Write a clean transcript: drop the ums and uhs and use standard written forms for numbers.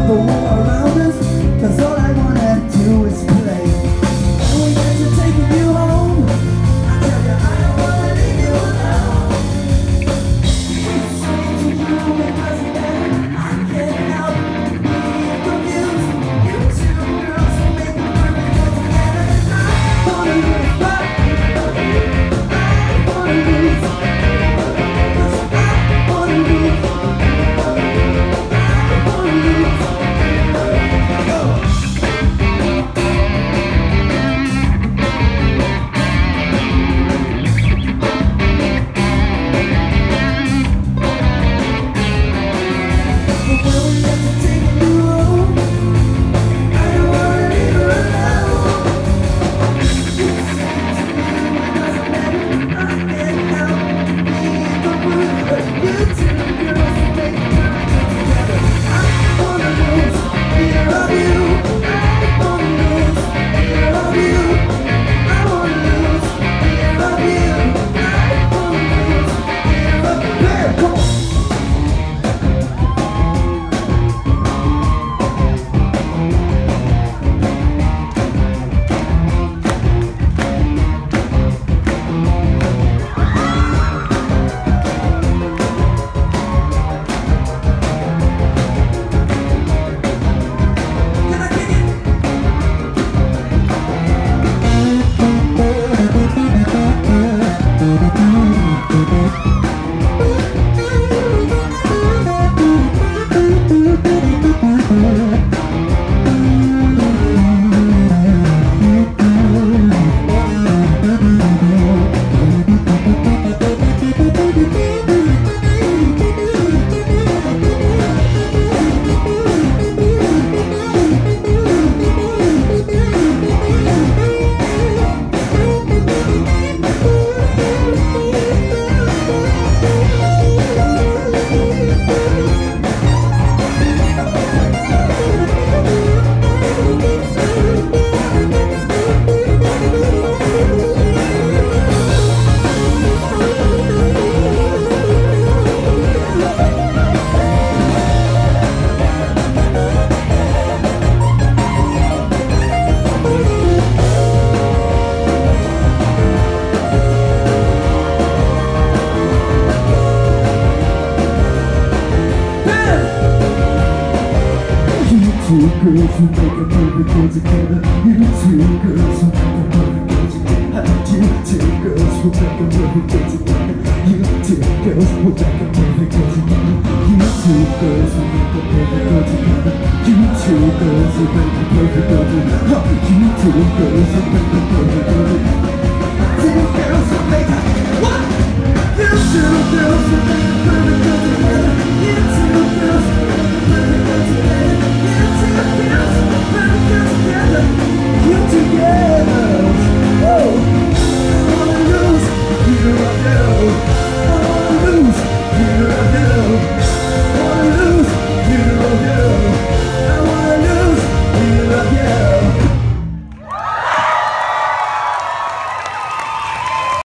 the war around us, 'cause all I wanna do is play. And we get to taking you home, I tell you I don't wanna leave you alone. It's strange to you because then I can't help being confused. You two girls who make the perfect world together. I wanna lose, but I wanna lose, 'cause I wanna lose. Two girls who make a perfect world together. You two girls who make a perfect world together. You two girls who make a perfect world together. You two girls who make a perfect world together. You two girls who make a perfect world together. You two girls who make a perfect world together. You two girls who make a perfect world together. Two girls who make a what? You two girls who make a perfect world together. You two girls.